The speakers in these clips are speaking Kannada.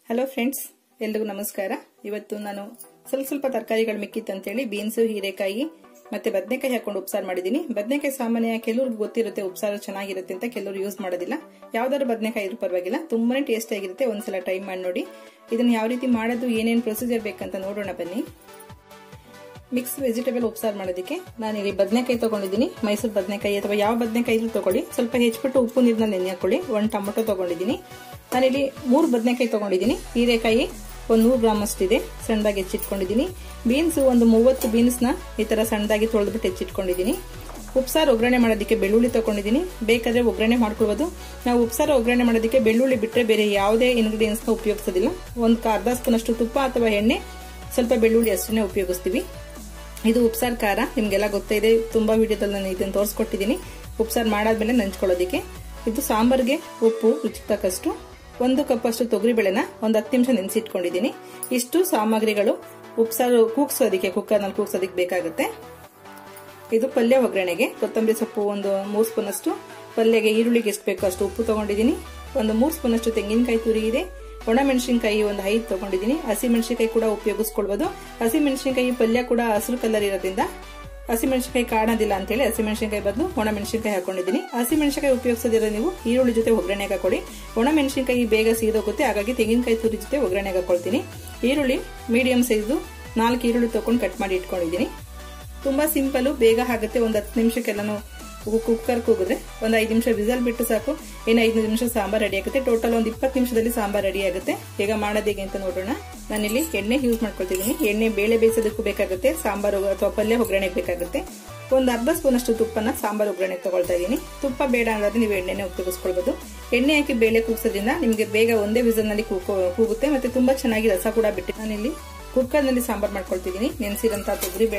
ಹಲೋ ಫ್ರೆಂಡ್ಸ್, ಎಲ್ರಿಗೂ ನಮಸ್ಕಾರ. ಇವತ್ತು ನಾನು ಸ್ವಲ್ಪ ತರಕಾರಿಗಳು ಮಿಕ್ಕಿತ್ತು ಅಂತೇಳಿ ಬೀನ್ಸ್, ಹೀರೆಕಾಯಿ ಮತ್ತೆ ಬದನೆಕಾಯಿ ಹಾಕೊಂಡು ಉಪ್ಸಾರು ಮಾಡಿದೀನಿ. ಬದನೆಕಾಯಿ ಸಾಮಾನ್ಯ ಕೆಲವ್ರಿಗೆ ಗೊತ್ತಿರುತ್ತೆ ಉಪ್ಸಾರು ಚೆನ್ನಾಗಿರುತ್ತೆ ಅಂತ, ಕೆಲವರು ಯೂಸ್ ಮಾಡೋದಿಲ್ಲ. ಯಾವ್ದಾದ್ರು ಬದನೆಕಾಯಿ ಇದ್ರೂ ಪರವಾಗಿಲ್ಲ, ತುಂಬಾನೇ ಟೇಸ್ಟ್ ಆಗಿರುತ್ತೆ. ಒಂದ್ಸಲ ಟ್ರೈ ಮಾಡಿ ನೋಡಿ. ಇದನ್ನ ಯಾವ ರೀತಿ ಮಾಡೋದು, ಏನೇನು ಪ್ರೊಸೀಜರ್ ಬೇಕಂತ ನೋಡೋಣ ಬನ್ನಿ. ಮಿಕ್ಸ್ ವೆಜಿಟೇಬಲ್ ಉಪ್ಸಾರು ಮಾಡೋದಕ್ಕೆ ನಾನಿಲ್ಲಿ ಬದನೆಕಾಯಿ ತಗೊಂಡಿದ್ದೀನಿ. ಮೈಸೂರು ಬದನೆಕಾಯಿ ಅಥವಾ ಯಾವ ಬದನೆಕಾಯಿ ಇದ್ರೂ ತಗೊಳ್ಳಿ. ಸ್ವಲ್ಪ ಹೆಚ್ಚಿಬಿಟ್ಟು ಉಪ್ಪು ನೀರಿನಲ್ಲಿ ನೆನೆ ಹಾಕೊಳ್ಳಿ. 1 ಟೊಮೊಟೊ ತಗೊಂಡಿದ್ದೀನಿ. ನಾನಿಲ್ಲಿ 3 ಬದನೆಕಾಯಿ ತಗೊಂಡಿದ್ದೀನಿ. ಹೀರೆಕಾಯಿ 100 ಗ್ರಾಮ್ ಅಷ್ಟಿದೆ, ಸಣ್ಣದಾಗಿ ಹೆಚ್ಚಿಟ್ಕೊಂಡಿದ್ದೀನಿ. ಬೀನ್ಸ್ ಒಂದು 30 ಬೀನ್ಸ್ನ ಈ ತರ ಸಣ್ಣದಾಗಿ ತೊಳೆದ್ಬಿಟ್ಟು ಹೆಚ್ಚಿಟ್ಕೊಂಡಿದ್ದೀನಿ. ಉಪ್ಸಾರು ಒಗ್ಗರಣೆ ಮಾಡೋದಕ್ಕೆ ಬೆಳ್ಳುಳ್ಳಿ ತಗೊಂಡಿದ್ದೀನಿ. ಬೇಕಾದ್ರೆ ಒಗ್ಗರಣೆ ಮಾಡ್ಕೊಳ್ಬಹುದು. ನಾವು ಉಪ್ಸಾರು ಒಗ್ಗರಣೆ ಮಾಡೋದಕ್ಕೆ ಬೆಳ್ಳುಳ್ಳಿ ಬಿಟ್ಟರೆ ಬೇರೆ ಯಾವುದೇ ಇಂಗ್ರೀಡಿಯೆಂಟ್ಸ್ ನ ಉಪಯೋಗಿಸೋದಿಲ್ಲ. ಒಂದು ಅರ್ಧ ಸ್ಪೂನ್ ಅಷ್ಟು ತುಪ್ಪ ಅಥವಾ ಎಣ್ಣೆ, ಸ್ವಲ್ಪ ಬೆಳ್ಳುಳ್ಳಿ ಅಷ್ಟನ್ನೇ ಉಪಯೋಗಿಸ್ತೀವಿ. ಇದು ಉಪ್ಸಾರು ಖಾರ, ನಿಮ್ಗೆಲ್ಲ ಗೊತ್ತಿದೆ. ತುಂಬಾ ವಿಡಿಯೋದಲ್ಲಿ ನಾನು ಇದನ್ನು ತೋರಿಸ್ಕೊಟ್ಟಿದ್ದೀನಿ. ಉಪ್ಸಾರು ಮಾಡಾದ್ಮೇಲೆ ನಂಚ್ಕೊಳ್ಳೋದಿಕ್ಕೆ. ಇದು ಸಾಂಬಾರ್ಗೆ ಉಪ್ಪು ರುಚಿಗೆ ತಕ್ಕಷ್ಟು, 1 ಕಪ್ ಅಷ್ಟು ತೊಗರಿಬೇಳೆನ ಒಂದು 10 ನಿಮಿಷ ನೆನೆಸಿಟ್ಕೊಂಡಿದ್ದೀನಿ. ಇಷ್ಟು ಸಾಮಗ್ರಿಗಳು ಉಪ್ಸಾರು ಕೂಗ್ಸೋದಿಕ್ಕೆ, ಕುಕ್ಕರ್ನಲ್ಲಿ ಕೂಗ್ಸೋದಿಕ್ಕೆ ಬೇಕಾಗುತ್ತೆ. ಇದು ಪಲ್ಯ ಒಗ್ಗರಣೆಗೆ ಕೊತ್ತಂಬರಿ ಸೊಪ್ಪು ಒಂದು 3 ಸ್ಪೂನ್ ಅಷ್ಟು, ಪಲ್ಯಗೆ ಈರುಳ್ಳಿಗೆ ಎಷ್ಟು ಬೇಕೋ ಅಷ್ಟು ಉಪ್ಪು ತಗೊಂಡಿದ್ದೀನಿ. ಒಂದು 3 ಸ್ಪೂನ್ ಅಷ್ಟು ತೆಂಗಿನಕಾಯಿ ತುರಿ ಇದೆ. ಒಣಮೆಣಸಿನಕಾಯಿ ಒಂದು 5 ತಗೊಂಡಿದ್ದೀನಿ. ಹಸಿಮೆಣಸಿನಕಾಯಿ ಕೂಡ ಉಪಯೋಗಿಸ್ಕೊಳ್ಬಹುದು. ಹಸಿಮೆಣಸಿನಕಾಯಿ ಪಲ್ಯ ಕೂಡ ಹಸಿರು ಕಲರ್ ಇರೋದ್ರಿಂದ ಹಸಿಮೆಣಸಿನಕಾಯಿ ಕಾಣೋದಿಲ್ಲ ಅಂತ ಹೇಳಿ ಹಸಿಮೆಣಸಿನಕಾಯಿ ಬದಲು ಒಣಮೆಣಸಿನಕಾಯಿ ಹಾಕೊಂಡಿದ್ದೀನಿ. ಹಸಿಮೆಣಸಿನಕಾಯಿ ಉಪಯೋಗಿಸೋದಿರೋ ನೀವು ಈರುಳ್ಳಿ ಜೊತೆ ಒಗ್ಗರಣೆಗೆ ಹಾಕೊಳ್ಳಿ. ಒಣಮೆಣಸಿನಕಾಯಿ ಬೇಗ ಸೀದೋಗುತ್ತೆ, ಹಾಗಾಗಿ ತೆಂಗಿನಕಾಯಿ ತುರಿ ಜೊತೆ ಒಗ್ಗರಣೆಗೆ ಹಾಕೊಳ್ತೀನಿ. ಈರುಳ್ಳಿ ಮೀಡಿಯಂ ಸೈಜ್ 4 ಈರುಳ್ಳಿ ತಗೊಂಡು ಕಟ್ ಮಾಡಿ ಇಟ್ಕೊಂಡಿದ್ದೀನಿ. ತುಂಬಾ ಸಿಂಪಲ್, ಬೇಗ ಆಗುತ್ತೆ. ಒಂದು 10 ನಿಮಿಷಕ್ಕೆಲ್ಲನೂ ಕುಕ್ಕರ್ ಕೂಗಿದ್ರೆ ಒಂದು 5 ನಿಮಿಷ ವಿಸಲ್ ಬಿಟ್ಟು ಸಾಕು. 5 ನಿಮಿಷ ಸಾಂಬಾರ್ ರೆಡಿ ಆಗುತ್ತೆ. ಟೋಟಲ್ ಒಂದು 20 ನಿಮಿಷದಲ್ಲಿ ಸಾಂಬಾರ್ ರೆಡಿ ಆಗುತ್ತೆ. ಈಗ ಮಾಡೋದು ಹೇಗೆ ಅಂತ ನೋಡೋಣ. ನಾನಿಲ್ಲಿ ಎಣ್ಣೆ ಯೂಸ್ ಮಾಡ್ಕೊಳ್ತಿದ್ದೀನಿ. ಎಣ್ಣೆ ಬೇಳೆ ಬೇಯಿಸೋದಕ್ಕೂ ಬೇಕಾಗುತ್ತೆ, ಸಾಂಬಾರು ಅಥವಾ ಪಲ್ಯ ಒಗ್ಗರಣೆಗೆ ಬೇಕಾಗುತ್ತೆ. ಒಂದು ಅರ್ಧ ಸ್ಪೂನ್ ಅಷ್ಟು ತುಪ್ಪನ ಸಾಂಬಾರ್ ಒಗ್ಗರಣೆಗೆ ತಗೊಳ್ತಾ ಇದ್ದೀನಿ. ತುಪ್ಪ ಬೇಡ ಅಂದ್ರೆ ನೀವು ಎಣ್ಣೆನೆ ಉಪಯೋಗಿಸ್ಕೊಳ್ಬಹುದು. ಎಣ್ಣೆ ಹಾಕಿ ಬೇಳೆ ಕೂಗ್ಸೋದ್ರಿಂದ ನಿಮಗೆ ಬೇಗ ಒಂದೇ ವಿಸಲ್ ನಲ್ಲಿ ಕೂಗುತ್ತೆ, ಮತ್ತೆ ತುಂಬಾ ಚೆನ್ನಾಗಿ ರಸ ಕೂಡ ಬಿಟ್ಟು. ನಾನಿಲ್ಲಿ ಕುಕ್ಕರ್ ನಲ್ಲಿ ಸಾಂಬಾರ್ ಮಾಡ್ಕೊಳ್ತಿದ್ದೀನಿ. ನೆನೆಸಿದಂತ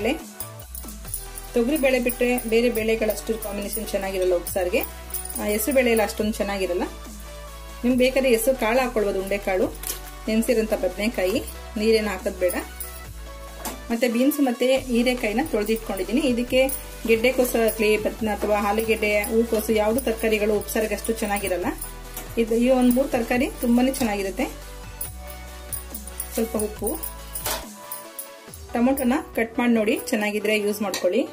ತೊಗರಿ ಬೇಳೆ ಬಿಟ್ಟರೆ ಬೇರೆ ಬೇಳೆಗಳಷ್ಟು ಕಾಂಬಿನೇಷನ್ ಚೆನ್ನಾಗಿರಲ್ಲ ಉಪ್ಸಾರಿಗೆ. ಹೆಸರು ಬೇಳೆ ಎಲ್ಲ ಅಷ್ಟೊಂದು ಚೆನ್ನಾಗಿರಲ್ಲ. ನಿಮ್ಗೆ ಬೇಕಾದ್ರೆ ಹೆಸರು ಕಾಳು ಹಾಕೊಳ್ಬಹುದು, ಉಂಡೆ ಕಾಳು. ನೆನೆಸಿರಂತ ಬದನೆಕಾಯಿ, ನೀರೇನು ಹಾಕೋದು ಬೇಡ. ಮತ್ತೆ ಬೀನ್ಸ್ ಮತ್ತೆ ಹೀರೆಕಾಯಿನ ತೊಳೆದಿಟ್ಕೊಂಡಿದ್ದೀನಿ. ಇದಕ್ಕೆ ಗೆಡ್ಡೆಕೋಸು ಆಗ್ಲಿ ಅಥವಾ ಆಲೂಗೆಡ್ಡೆ, ಹೂಕೋಸು ಯಾವ್ದು ತರಕಾರಿಗಳು ಉಪ್ಸಾರಿಗೆ ಅಷ್ಟು ಚೆನ್ನಾಗಿರಲ್ಲ. ಈ ಒಂದು 3 ತರಕಾರಿ ತುಂಬಾನೇ ಚೆನ್ನಾಗಿರುತ್ತೆ. ಸ್ವಲ್ಪ ಉಪ್ಪು, ಟೊಮೊಟೊನ ಕಟ್ ಮಾಡಿ ನೋಡಿ, ಚೆನ್ನಾಗಿದ್ರೆ ಯೂಸ್ ಮಾಡ್ಕೊಳ್ಳಿ.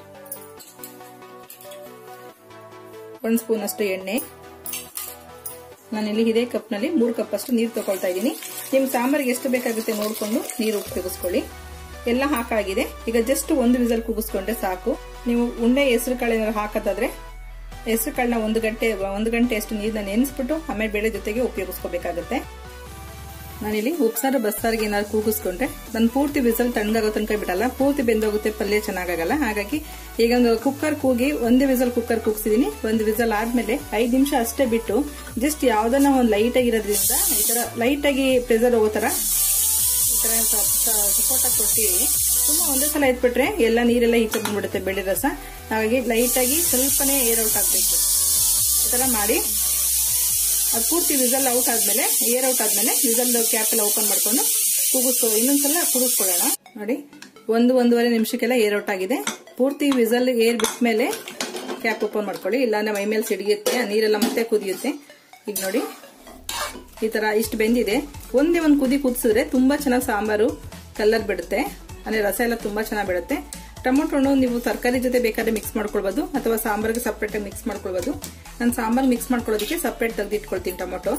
1 ಸ್ಪೂನ್ ಅಷ್ಟು ಎಣ್ಣೆ. ನಾನಿಲ್ಲಿ ಇದೇ ಕಪ್ ನಲ್ಲಿ 3 ಕಪ್ ಅಷ್ಟು ನೀರು ತಗೊಳ್ತಾ ಇದ್ದೀನಿ. ನಿಮ್ ಸಾಂಬಾರಿಗೆ ಎಷ್ಟು ಬೇಕಾಗುತ್ತೆ ನೋಡ್ಕೊಂಡು ನೀರು ಉಪಯೋಗಿಸ್ಕೊಳ್ಳಿ. ಎಲ್ಲ ಹಾಕಾಗಿದೆ. ಈಗ ಜಸ್ಟ್ 1 ವಿಸಲ್ ಕೂಗಿಸ್ಕೊಂಡ್ರೆ ಸಾಕು. ನೀವು ಉಂಡೆ ಹೆಸರು ಕಾಳು ಏನಾದ್ರು ಹಾಕೋದಾದ್ರೆ ಹೆಸರು ಕಾಳನ್ನ 1 ಗಂಟೆ ಅಷ್ಟು ನೀರನ್ನ ನೆನೆಸ್ಬಿಟ್ಟು ಆಮೇಲೆ ಬೇಳೆ ಜೊತೆಗೆ ಉಪಯೋಗಿಸ್ಕೋಬೇಕಾಗುತ್ತೆ. ನಾನಿಲ್ಲಿ ಉಪ್ಸಾರು ಬಸ್ಸಾರಿಗೆ ಏನಾದ್ರು ಕೂಗಿಸ್ಕೊಂಡ್ರೆ ನಾನು ಪೂರ್ತಿ ವಿಸಲ್ ತಣ್ಣಗಾಗೋ ತನಕ ಬಿಡಲ್ಲ, ಪೂರ್ತಿ ಬೆಂದೋಗುತ್ತೆ, ಪಲ್ಯ ಚೆನ್ನಾಗಲ್ಲ. ಹಾಗಾಗಿ ಈಗ ಒಂದು ಕುಕ್ಕರ್ ಕೂಗಿ 1 ವಿಸಲ್ ಕುಕ್ಕರ್ ಕೂಗ್ಸಿದೀನಿ. 1 ವಿಸಲ್ ಆದ್ಮೇಲೆ 5 ನಿಮಿಷ ಅಷ್ಟೇ ಬಿಟ್ಟು ಜಸ್ಟ್ ಯಾವ್ದನ್ನ ಒಂದು ಲೈಟ್ ಆಗಿರೋದ್ರಿಂದ ಈ ತರ ಲೈಟ್ ಆಗಿ ಪ್ರೆಸರ್ ಹೋಗೋ ತರ ಈ ತರ ಸಪೋರ್ಟ್ ಆಗಿ ಕೊಡ್ತೀವಿ. ತುಂಬಾ ಒಂದೇ ಸಲ ಇಟ್ಬಿಟ್ರೆ ಎಲ್ಲ ನೀರೆಲ್ಲ ಈಚೆ ಬಂದ್ಬಿಡುತ್ತೆ ಬೆಳೆ ರಸ. ಹಾಗಾಗಿ ಲೈಟ್ ಆಗಿ ಸ್ವಲ್ಪನೇ ಏರ್ ಔಟ್ ಆಗ್ಬೇಕು. ಈ ತರ ಮಾಡಿ ಅದು ಪೂರ್ತಿ ವಿಸಲ್ ಔಟ್ ಆದ್ಮೇಲೆ, ಏರ್ ಔಟ್ ಆದ್ಮೇಲೆ ವಿಸಲ್ ಕ್ಯಾಪ್ ಎಲ್ಲ ಓಪನ್ ಮಾಡ್ಕೊಂಡು ಇನ್ನೊಂದ್ಸಲ ಕುದಿಸ್ಕೊಳ್ಳೋಣ. ನೋಡಿ, 1-1.5 ನಿಮಿಷಕ್ಕೆಲ್ಲ ಏರ್ ಔಟ್ ಆಗಿದೆ. ಪೂರ್ತಿ ವಿಸಲ್ ಏರ್ ಬಿಟ್ಮೇಲೆ ಕ್ಯಾಪ್ ಓಪನ್ ಮಾಡ್ಕೊಳ್ಳಿ, ಇಲ್ಲಾಂದ್ರೆ ಮೈ ಮೇಲೆ ಸಿಡಿಯುತ್ತೆ, ನೀರೆಲ್ಲ ಮತ್ತೆ ಕುದಿಯುತ್ತೆ. ಈಗ ನೋಡಿ, ಈ ತರ ಇಷ್ಟು ಬೆಂದಿದೆ. ಒಂದೇ ಒಂದು ಕುದಿ ಕುದಿಸಿದ್ರೆ ತುಂಬಾ ಚೆನ್ನಾಗಿ ಸಾಂಬಾರು ಕಲರ್ ಬಿಡುತ್ತೆ, ಅಂದ್ರೆ ರಸ ಎಲ್ಲ ತುಂಬಾ ಚೆನ್ನಾಗಿ ಬಿಡುತ್ತೆ. ಟೊಮೊಟೊನು ನೀವು ತರಕಾರಿ ಜೊತೆ ಬೇಕಾದ್ರೆ ಮಿಕ್ಸ್ ಮಾಡ್ಕೊಳ್ಬಹುದು ಅಥವಾ ಸಾಂಬಾರ್ಗೆ ಸಪ್ರೇಟ್ ಆಗಿ ಮಿಕ್ಸ್ ಮಾಡ್ಕೊಳ್ಬಹುದು. ನಾನು ಸಾಂಬಾರ್ ಮಿಕ್ಸ್ ಮಾಡ್ಕೊಳ್ಳೋದಕ್ಕೆ ಸಪ್ರೇಟ್ ತೆಗೆದಿಟ್ಕೊಳ್ತೀನಿ ಟೊಮೊಟೊ.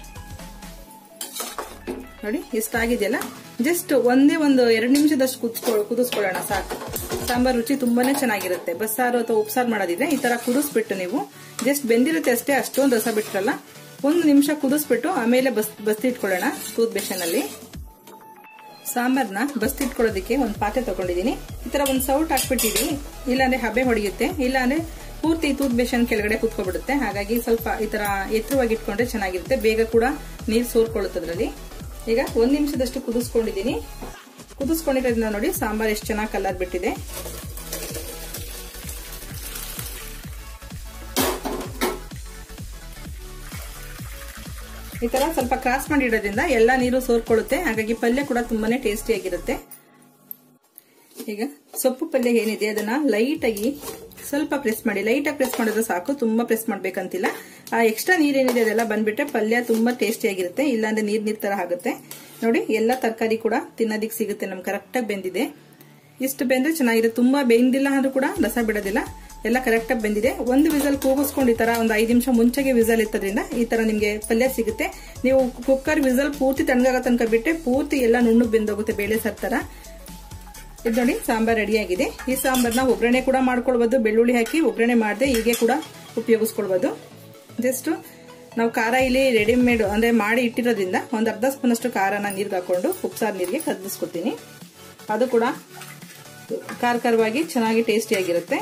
ನೋಡಿ, ಇಷ್ಟಾಗಿದೆಯಲ್ಲ. ಜಸ್ಟ್ ಒಂದು 2 ನಿಮಿಷದಷ್ಟು ಕುದಿಸ್ಕೊಳ್ಳೋಣ ಸಾಕು. ಸಾಂಬಾರ್ ರುಚಿ ತುಂಬಾನೇ ಚೆನ್ನಾಗಿರುತ್ತೆ. ಬಸ್ಸಾರು ಅಥವಾ ಉಪ್ಸಾರು ಮಾಡೋದಿದ್ರೆ ಈ ತರ ಕುದಿಸ್ಬಿಟ್ಟು ನೀವು ಜಸ್ಟ್ ಬೆಂದಿರುತ್ತೆ ಅಷ್ಟೇ, ಅಷ್ಟೊಂದು ರಸ ಬಿಟ್ಟಿರಲ್ಲ. 1 ನಿಮಿಷ ಕುದಿಸ್ಬಿಟ್ಟು ಆಮೇಲೆ ಬಸ್ತಿಟ್ಕೊಳ್ಳೋಣ ತೂತ್ ಬೇಷನಲ್ಲಿ. ಸಾಂಬಾರ್ನ ಬಸ್ತಿಟ್ಕೊಳ್ಳೋದಕ್ಕೆ ಒಂದು ಪಾತ್ರೆ ತಗೊಂಡಿದ್ದೀನಿ. ಈ ತರ ಒಂದು ಸೌಟ್ ಹಾಕ್ಬಿಟ್ಟಿದೀನಿ, ಇಲ್ಲಾಂದ್ರೆ ಹಬೆ ಹೊಡೆಯುತ್ತೆ, ಇಲ್ಲಾಂದ್ರೆ ಪೂರ್ತಿ ತೂತ್ ಬೇಷನ್ ಕೆಳಗಡೆ ಕುತ್ಕೊಬಿಡುತ್ತೆ. ಹಾಗಾಗಿ ಸ್ವಲ್ಪ ಈ ತರ ಎತ್ತರವಾಗಿ ಇಟ್ಕೊಂಡ್ರೆ ಚೆನ್ನಾಗಿರುತ್ತೆ, ಬೇಗ ಕೂಡ ನೀರು ಸೋರ್ಕೊಳ್ಳುತ್ತೆ ಅದರಲ್ಲಿ. ಈಗ 1 ನಿಮಿಷದಷ್ಟು ಕುದಿಸ್ಕೊಂಡಿದ್ದೀನಿ. ಕುದಿಸ್ಕೊಂಡಿರೋದ್ರಿಂದ ನೋಡಿ ಸಾಂಬಾರ್ ಎಷ್ಟು ಚೆನ್ನಾಗಿ ಕಲರ್ ಬಿಟ್ಟಿದೆ. ಈ ತರ ಸ್ವಲ್ಪ ಕ್ರಾಸ್ ಮಾಡಿಡೋದ್ರಿಂದ ಎಲ್ಲಾ ನೀರು ಸೋರ್ಕೊಳ್ಳುತ್ತೆ. ಹಾಗಾಗಿ ಪಲ್ಯ ಕೂಡ ತುಂಬಾನೇ ಟೇಸ್ಟಿ ಆಗಿರುತ್ತೆ. ಈಗ ಸೊಪ್ಪು ಪಲ್ಯ ಏನಿದೆ ಅದನ್ನ ಲೈಟ್ ಆಗಿ ಸ್ವಲ್ಪ ಪ್ರೆಸ್ ಮಾಡಿ. ಲೈಟ್ ಆಗಿ ಪ್ರೆಸ್ ಮಾಡಿದ್ರೆ ಸಾಕು, ತುಂಬಾ ಪ್ರೆಸ್ ಮಾಡ್ಬೇಕಂತಿಲ್ಲ. ಆ ಎಕ್ಸ್ಟ್ರಾ ನೀರೇನಿದೆ ಅದೆಲ್ಲ ಬಂದ್ಬಿಟ್ರೆ ಪಲ್ಯ ತುಂಬಾ ಟೇಸ್ಟಿ ಆಗಿರುತ್ತೆ, ಇಲ್ಲಾಂದ್ರೆ ನೀರ್ ತರ ಆಗುತ್ತೆ. ನೋಡಿ, ಎಲ್ಲ ತರಕಾರಿ ಕೂಡ ತಿನ್ನೋದಿಕ್ ಸಿಗುತ್ತೆ. ನಮ್ಗೆ ಕರೆಕ್ಟ್ ಆಗಿ ಬೆಂದಿದೆ. ಇಷ್ಟು ಬೆಂದ್ರೆ ಚೆನ್ನಾಗಿರುತ್ತೆ. ತುಂಬಾ ಬೆಂದಿಲ್ಲ ಅಂದ್ರೂ ಕೂಡ ರಸ ಬಿಡೋದಿಲ್ಲ, ಎಲ್ಲ ಕರೆಕ್ಟ್ ಆಗಿ ಬೆಂದಿದೆ. ಒಂದು ವಿಸಲ್ ಕೂಗಿಸ್ಕೊಂಡು ಈ ತರ ಒಂದು 5 ನಿಮಿಷ ಮುಂಚೆಗೆ ವಿಸಲ್ ಇತ್ತದ್ರಿಂದ ಈ ತರ ನಿಮ್ಗೆ ಪಲ್ಯ ಸಿಗುತ್ತೆ. ನೀವು ಕುಕ್ಕರ್ ವಿಸಲ್ ಪೂರ್ತಿ ತಣ್ಣಗಾಗ ತನಕ ಬಿಟ್ಟೆ ಪೂರ್ತಿ ಎಲ್ಲ ನುಣ್ಣಗೆ ಬೆಂದೋಗುತ್ತೆ, ಬೇಳೆ ಸತ್ತರ. ಇದು ನೋಡಿ, ಸಾಂಬಾರ್ ರೆಡಿ ಆಗಿದೆ. ಈ ಸಾಂಬಾರ್ನ ಒಗ್ಗರಣೆ ಕೂಡ ಮಾಡ್ಕೊಳ್ಬಹುದು, ಬೆಳ್ಳುಳ್ಳಿ ಹಾಕಿ ಒಗ್ಗರಣೆ ಮಾಡದೆ ಹೀಗೆ ಕೂಡ ಉಪಯೋಗಿಸ್ಕೊಳ್ಬಹುದು. ಜಸ್ಟ್ ನಾವು ಖಾರ ಇಲ್ಲಿ ರೆಡಿಮೇಡ್ ಅಂದ್ರೆ ಮಾಡಿ ಇಟ್ಟಿರೋದ್ರಿಂದ ಒಂದು ಅರ್ಧ ಸ್ಪೂನ್ ಅಷ್ಟು ಖಾರನ ನೀರ್ಗೆ ಹಾಕೊಂಡು ಉಪ್ಸಾರು ನೀರಿಗೆ ಕದಗಿಸ್ಕೊತೀನಿ. ಅದು ಕೂಡ ಖಾರವಾಗಿ ಚೆನ್ನಾಗಿ ಟೇಸ್ಟಿಯಾಗಿರುತ್ತೆ.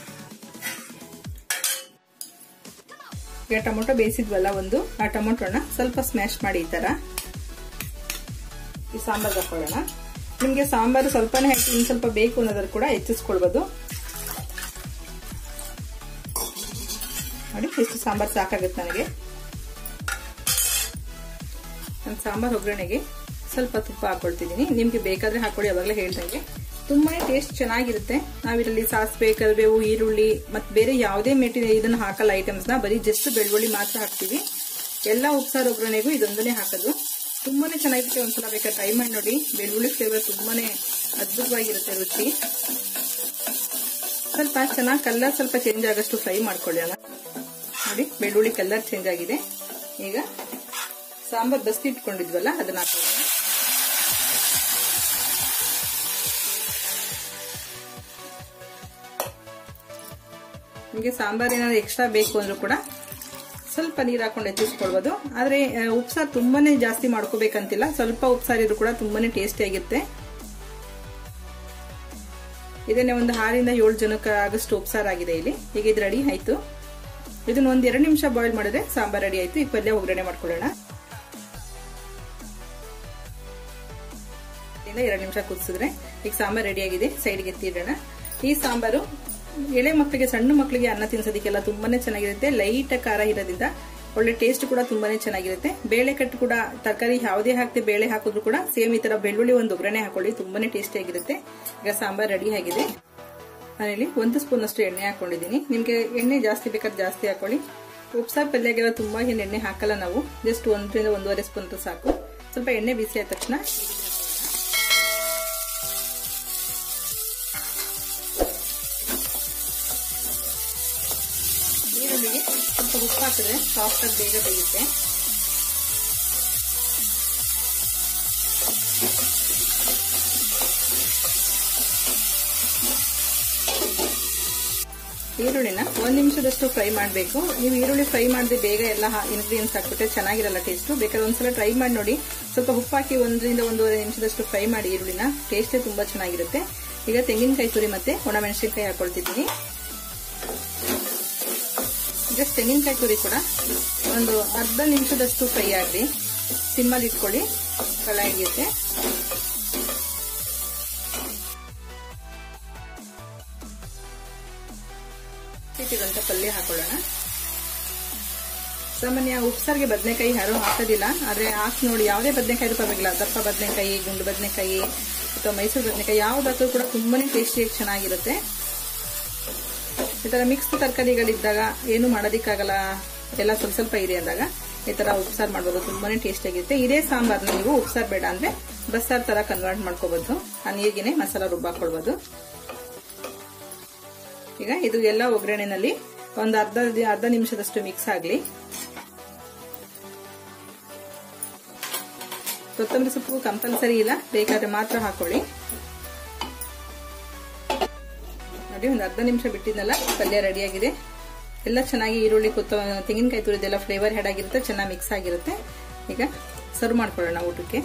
ಈಗ ಟೊಮೊಟೊ ಬೇಯಿಸಿದ್ವಲ್ಲ ಆ ಟೊಮೊಟೊನ ಸ್ವಲ್ಪ ಸ್ಮ್ಯಾಶ್ ಮಾಡಿ ಈ ತರ ಈ ಸಾಂಬಾರ್ಗೆ ಹಾಕೊಳ್ಳೋಣ. ನಿಮ್ಗೆ ಸಾಂಬಾರು ಸ್ವಲ್ಪನೇ ಹಾಕಿ ಇನ್ನು ಸ್ವಲ್ಪ ಬೇಕು ಅನ್ನೋದ್ರ ಕೂಡ ಹೆಚ್ಚಿಸ್ಕೊಳ್ಬಹುದು. ನೋಡಿ, ಇಷ್ಟು ಸಾಂಬಾರ್ ಸಾಕಾಗುತ್ತೆ ನನಗೆ. ನಾನು ಸಾಂಬಾರ್ ಒಗ್ಗರಣೆಗೆ ಸ್ವಲ್ಪ ತುಪ್ಪ ಹಾಕೊಳ್ತಿದ್ದೀನಿ. ನಿಮ್ಗೆ ಬೇಕಾದ್ರೆ ಹಾಕೊಳ್ಳಿ, ಅವಾಗಲೇ ಹೇಳ್ದಂಗೆ ತುಂಬಾನೇ ಟೇಸ್ಟ್ ಚೆನ್ನಾಗಿರುತ್ತೆ. ನಾವಿರಲ್ಲಿ ಸಾಸಿವೆ, ಕರಿಬೇವು, ಈರುಳ್ಳಿ ಮತ್ತೆ ಬೇರೆ ಯಾವುದೇ ಇದನ್ನ ಹಾಕಲ್ಲ ಐಟಮ್ಸ್ ನ, ಬರೀ ಜಸ್ಟ್ ಬೆಳ್ಳುಳ್ಳಿ ಮಾತ್ರ ಹಾಕ್ತಿವಿ. ಎಲ್ಲ ಉಪ್ಸಾರು ಒಗ್ಗರಣೆಗೂ ಇದೊಂದನೇ ಹಾಕೋದು. ತುಂಬಾನೇ ಚೆನ್ನಾಗಿರುತ್ತೆ. ಒಂದ್ಸಲ ಬೇಕಾದ್ರೆ ಟ್ರೈ ಮಾಡಿ ನೋಡಿ. ಬೆಳ್ಳುಳ್ಳಿ ಫ್ಲೇವರ್ ತುಂಬಾನೇ ಅದ್ಭುತವಾಗಿರುತ್ತೆ ರುಚಿ. ಸ್ವಲ್ಪ ಚೆನ್ನಾಗಿ ಕಲರ್ ಸ್ವಲ್ಪ ಚೇಂಜ್ ಆಗಷ್ಟು ಫ್ರೈ ಮಾಡ್ಕೊಳ್ಳೋಣ. ನೋಡಿ, ಬೆಳ್ಳುಳ್ಳಿ ಕಲರ್ ಚೇಂಜ್ ಆಗಿದೆ. ಈಗ ಸಾಂಬಾರ್ ಬಸ್ತಿ ಇಟ್ಕೊಂಡಿದ್ವಲ್ಲ ಅದನ್ನ ಹಾಕೊಳ್ಳೋಣ. ನಿಮಗೆ ಸಾಂಬಾರ್ ಏನಾದ್ರು ಎಕ್ಸ್ಟ್ರಾ ಬೇಕು ಅಂದ್ರೂ ಕೂಡ ಸ್ವಲ್ಪ ನೀರು ಹಾಕೊಂಡು ಹೆಚ್ಚಿಸ್ಕೊಳ್ಬಹುದು. ಆದ್ರೆ ಉಪ್ಸಾರು ತುಂಬಾನೇ ಜಾಸ್ತಿ ಮಾಡ್ಕೋಬೇಕಂತಿಲ್ಲ, ಸ್ವಲ್ಪ ಉಪ್ಸಾರು ಇದ್ರೂ ಕೂಡ ತುಂಬಾನೇ ಟೇಸ್ಟಿ ಆಗಿರುತ್ತೆ. ಇದನ್ನೇ ಒಂದು 6 ರಿಂದ 7 ಜನಕ್ಕೆ ಆಗಷ್ಟು ಉಪ್ಸಾರು ಆಗಿದೆ ಇಲ್ಲಿ. ಈಗ ಇದು ರೆಡಿ ಆಯ್ತು. ಇದನ್ನ ಒಂದ್ 2 ನಿಮಿಷ ಬಾಯ್ಲ್ ಮಾಡಿದ್ರೆ ಸಾಂಬಾರ್ ರೆಡಿ ಆಯ್ತು. ಈಗ ಪಲ್ಯ ಒಗ್ಗರಣೆ ಮಾಡ್ಕೊಳ್ಳೋಣ. 2 ನಿಮಿಷ ಕುದಿಸಿದ್ರೆ ಈಗ ಸಾಂಬಾರ್ ರೆಡಿ ಆಗಿದೆ. ಸೈಡ್ಗೆ ಎತ್ತಿಡೋಣ. ಈ ಸಾಂಬಾರು ಎಳೆ ಮಕ್ಕಳಿಗೆ, ಸಣ್ಣ ಮಕ್ಕಳಿಗೆ ಅನ್ನ ತಿನ್ಸೋದಕ್ಕೆಲ್ಲ ತುಂಬಾನೇ ಚೆನ್ನಾಗಿರುತ್ತೆ. ಲೈಟ್ ಖಾರ ಇರೋದ್ರಿಂದ ಒಳ್ಳೆ ಟೇಸ್ಟ್ ಕೂಡ ತುಂಬಾನೇ ಚೆನ್ನಾಗಿರುತ್ತೆ. ಬೇಳೆ ಕಟ್ಟು ಕೂಡ ತರಕಾರಿ ಯಾವುದೇ ಹಾಕದೆ ಬೇಳೆ ಹಾಕಿದ್ರು ಕೂಡ ಸೇಮ್ ಈ ತರ ಬೆಳ್ಳುಳ್ಳಿ ಒಂದು ಒಗ್ಗರಣೆ ಹಾಕೊಳ್ಳಿ, ತುಂಬಾನೇ ಟೇಸ್ಟಿ ಆಗಿರುತ್ತೆ. ಈಗ ಸಾಂಬಾರ್ ರೆಡಿ ಆಗಿದೆ. ನಾನಿಲ್ಲಿ 1 ಸ್ಪೂನ್ ಅಷ್ಟು ಎಣ್ಣೆ ಹಾಕೊಂಡಿದ್ದೀನಿ. ನಿಮ್ಗೆ ಎಣ್ಣೆ ಜಾಸ್ತಿ ಬೇಕಾದ್ರೆ ಜಾಸ್ತಿ ಹಾಕೊಳ್ಳಿ. ಉಪ್ಸಾರು ಪಲ್ಯಗೆಲ್ಲ ತುಂಬಾ ಎಣ್ಣೆ ಹಾಕಲ್ಲ ನಾವು, ಜಸ್ಟ್ 1 ರಿಂದ 1.5 ಸ್ಪೂನ್ ಸಾಕು. ಸ್ವಲ್ಪ ಎಣ್ಣೆ ಬಿಸಿ ಆದ ತಕ್ಷಣ ಈರುಳ್ಳಿಗೆ ಸ್ವಲ್ಪ ಉಪ್ಪು ಹಾಕಿದ್ರೆ ಸಾಫ್ಟ್ ಆಗಿ ಬೇಗ ಬೇಯುತ್ತೆ. ಈರುಳ್ಳಿನ 1 ನಿಮಿಷದಷ್ಟು ಫ್ರೈ ಮಾಡಬೇಕು. ನೀವು ಈರುಳ್ಳಿ ಫ್ರೈ ಮಾಡದೆ ಬೇಗ ಎಲ್ಲ ಇಂಗ್ರೀಡಿಯೆಂಟ್ಸ್ ಹಾಕ್ಬಿಟ್ರೆ ಚೆನ್ನಾಗಿರಲ್ಲ ಟೇಸ್ಟ್. ಬೇಕಾದ್ರೆ ಒಂದ್ಸಲ ಟ್ರೈ ಮಾಡಿ ನೋಡಿ. ಸ್ವಲ್ಪ ಉಪ್ಪು ಹಾಕಿ 1 ರಿಂದ 1.5 ನಿಮಿಷದಷ್ಟು ಫ್ರೈ ಮಾಡಿ ಈರುಳ್ಳಿನ, ಟೇಸ್ಟ್ ತುಂಬಾ ಚೆನ್ನಾಗಿರುತ್ತೆ. ಈಗ ತೆಂಗಿನಕಾಯಿ ತುರಿ ಮತ್ತೆ ಒಣಮೆಣಸಿನಕಾಯಿ ಹಾಕೊಳ್ತಿದ್ದೀನಿ. ಜಸ್ಟ್ ತೆಂಗಿನಕಾಯಿ ತುರಿ ಕೂಡ ಒಂದು ಅರ್ಧ ನಿಮಿಷದಷ್ಟು ಫ್ರೈ ಆಗಲಿ. ಸಿಮ್ಮಲ್ಲಿ ಇಟ್ಕೊಳ್ಳಿ, ಕಳಾಯಿಗೆ. ಸಿಟ್ಟಿದಂತ ಪಲ್ಯ ಹಾಕೊಳ್ಳೋಣ. ಸಾಮಾನ್ಯ ಉಪ್ಸಾರಿಗೆ ಬದನೆಕಾಯಿ ಯಾರು ಹಾಕೋದಿಲ್ಲ, ಆದ್ರೆ ಹಾಕಿ ನೋಡಿ. ಯಾವುದೇ ಬದನೆಕಾಯಿ ಪರವಾಗಿಲ್ಲ, ದಪ್ಪ ಬದನೆಕಾಯಿ, ಗುಂಡು ಬದನೆಕಾಯಿ ಅಥವಾ ಮೈಸೂರು ಬದನೆಕಾಯಿ ಯಾವ್ದಾದ್ರೂ ಕೂಡ ತುಂಬಾನೇ ಟೇಸ್ಟಿಯಾಗಿ ಚೆನ್ನಾಗಿರುತ್ತೆ. ಈ ತರ ಮಿಕ್ಸ್ ತರಕಾರಿಗಳಿದ್ದಾಗ ಏನು ಮಾಡೋದಿಕ್ಕಾಗಲ್ಲ, ಎಲ್ಲ ಸ್ವಲ್ಪ ಇದೆ ಅಂದಾಗ ಈ ತರ ಉಪ್ಸಾರು ಮಾಡಬಹುದು, ತುಂಬಾನೇ ಟೇಸ್ಟ್ ಆಗಿರುತ್ತೆ. ಇದೇ ಸಾಂಬಾರ್ನ ನೀವು ಉಪ್ಸಾರು ಬೇಡ ಅಂದ್ರೆ ಬಸ್ಸಾರು ತರ ಕನ್ವರ್ಟ್ ಮಾಡ್ಕೋಬಹುದು. ಆ ನೀರಿಗೆನೆ ಮಸಾಲ ರುಬ್ಬಾಕೊಳ್ಬಹುದು. ಈಗ ಇದು ಎಲ್ಲ ಒಗ್ಗರಣೆನಲ್ಲಿ ಒಂದು ಅರ್ಧ ನಿಮಿಷದಷ್ಟು ಮಿಕ್ಸ್ ಆಗಲಿ. ಕೊತ್ತಂಬರಿ ಸೊಪ್ಪು ಕಂಪಲ್ಸರಿ ಇಲ್ಲ, ಬೇಕಾದ್ರೆ ಮಾತ್ರ ಹಾಕೊಳ್ಳಿ. ನೋಡಿ, ಒಂದು ಅರ್ಧ ನಿಮಿಷ ಬಿಟ್ಟಿದ್ನಲ್ಲ, ಪಲ್ಯ ರೆಡಿ ಆಗಿದೆ. ಎಲ್ಲ ಚೆನ್ನಾಗಿ ಈರುಳ್ಳಿ, ತೆಂಗಿನಕಾಯಿ ತುರಿದೆಲ್ಲ ಫ್ಲೇವರ್ ಹೆಡ್ ಆಗಿರುತ್ತೆ, ಚೆನ್ನಾಗಿ ಮಿಕ್ಸ್ ಆಗಿರುತ್ತೆ. ಈಗ ಸರ್ವ್ ಮಾಡ್ಕೊಳ್ಳೋಣ ಊಟಕ್ಕೆ.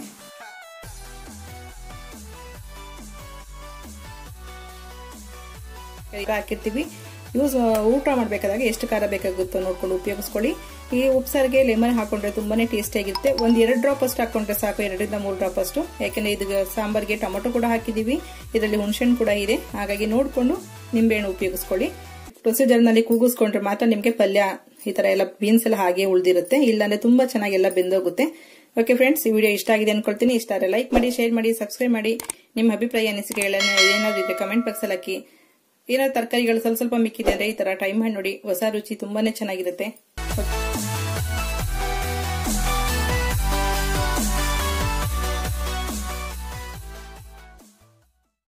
ಹಾಕಿರ್ತೀವಿ. ಊಟ ಮಾಡ್ಬೇಕಾದಾಗ ಎಷ್ಟು ಖಾರ ಬೇಕಾಗುತ್ತೋ ನೋಡ್ಕೊಂಡು ಉಪಯೋಗಿಸ್ಕೊಳ್ಳಿ. ಈ ಉಪ್ಸಾರಿಗೆ ಲೆಮನ್ ಹಾಕೊಂಡ್ರೆ ತುಂಬಾನೇ ಟೇಸ್ಟಿ ಆಗಿರುತ್ತೆ. 1-2 ಡ್ರಾಪ್ ಅಷ್ಟು ಹಾಕೊಂಡ್ರೆ ಸಾಕು, 2 ರಿಂದ 3 ಡ್ರಾಪ್ ಅಷ್ಟು. ಯಾಕಂದ್ರೆ ಇದು ಸಾಂಬಾರ್ಗೆ ಟೊಮೊಟೊ ಕೂಡ ಹಾಕಿದೀವಿ, ಇದರಲ್ಲಿ ಹುಣಸೆಹಣ್ಣು ಕೂಡ ಇದೆ. ಹಾಗಾಗಿ ನೋಡ್ಕೊಂಡು ನಿಂಬೆಹಣ್ಣು ಉಪಯೋಗಿಸ್ಕೊಳ್ಳಿ. ಪ್ರೊಸೀಜರ್ ನಲ್ಲಿ ಕೂಗಿಸ್ಕೊಂಡ್ರೆ ಮಾತ್ರ ನಿಮ್ಗೆ ಪಲ್ಯ ಈ ತರ ಎಲ್ಲ ಬೀನ್ಸ್ ಎಲ್ಲ ಹಾಗೆ ಉಳಿದಿರುತ್ತೆ, ಇಲ್ಲಾಂದ್ರೆ ತುಂಬಾ ಚೆನ್ನಾಗಿ ಎಲ್ಲ ಬೆಂದೋಗುತ್ತೆ. ಓಕೆ ಫ್ರೆಂಡ್ಸ್, ಈ ವಿಡಿಯೋ ಇಷ್ಟ ಆಗಿದೆ ಅನ್ಕೊಳ್ತೀನಿ. ಇಷ್ಟ ಆದರೆ ಲೈಕ್ ಮಾಡಿ, ಶೇರ್ ಮಾಡಿ, ಸಬ್ಸ್ಕ್ರೈಬ್ ಮಾಡಿ. ನಿಮ್ಮ ಅಭಿಪ್ರಾಯ ಅನಿಸಿಕೆಗಳನ್ನು ಏನಾದ್ರು ಇದ್ರೆ ಕಮೆಂಟ್ ಬಾಕ್ಸ್ ಅಲ್ಲಿ ಹಾಕಿ. ಏನಾದ್ರು ತರಕಾರಿಗಳು ಸ್ವಲ್ಪ ಮಿಕ್ಕಿದೆ ಅಂದ್ರೆ ಈ ತರ ಟೈಮ್ ಮಾಡಿ ನೋಡಿ, ಹೊಸ ರುಚಿ ತುಂಬಾನೇ ಚೆನ್ನಾಗಿರುತ್ತೆ.